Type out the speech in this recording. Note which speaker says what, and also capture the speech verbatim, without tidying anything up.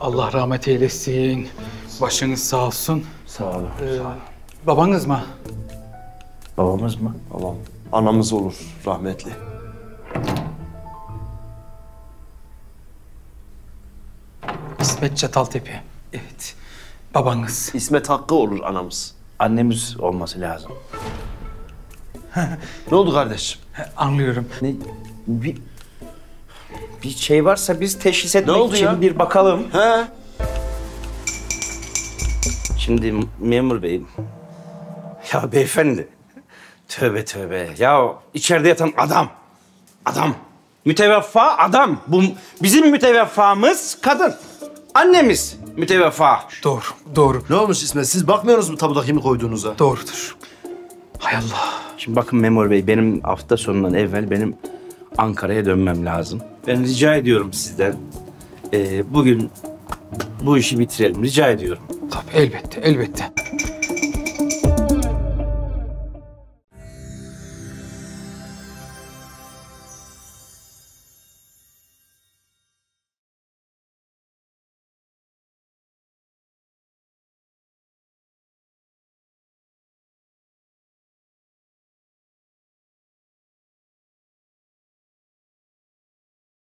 Speaker 1: Allah rahmet eylesin. Başınız sağ olsun.
Speaker 2: Sağ olun.
Speaker 1: Ee,
Speaker 2: sağ olun.
Speaker 1: Babanız mı?
Speaker 2: Babamız mı?
Speaker 3: Babam. Anamız olur rahmetli.
Speaker 1: İsmet Çataltepe. Evet. Babanız.
Speaker 3: İsmet Hakkı olur anamız.
Speaker 2: Annemiz olması lazım.
Speaker 3: Ne oldu kardeşim?
Speaker 1: He, anlıyorum.
Speaker 2: Ne? Bir, bir şey varsa biz teşhis etmek
Speaker 3: oldu
Speaker 2: için
Speaker 3: ya?
Speaker 2: bir bakalım.
Speaker 3: He?
Speaker 2: Şimdi memur bey. Ya beyefendi. Tövbe tövbe. Ya içeride yatan adam. Adam. Müteveffa adam. Bu bizim mütevaffamız kadın. Annemiz müteveffa.
Speaker 1: Doğru, doğru.
Speaker 3: Ne olmuş İsmet? Siz bakmıyorsunuz mu tabuda kimi koyduğunuza?
Speaker 1: Doğrudur. Hay Allah.
Speaker 2: Şimdi bakın memur bey, benim hafta sonundan evvel benim Ankara'ya dönmem lazım. Ben rica ediyorum sizden. Ee, bugün bu işi bitirelim. Rica ediyorum.
Speaker 1: Tabii elbette, elbette.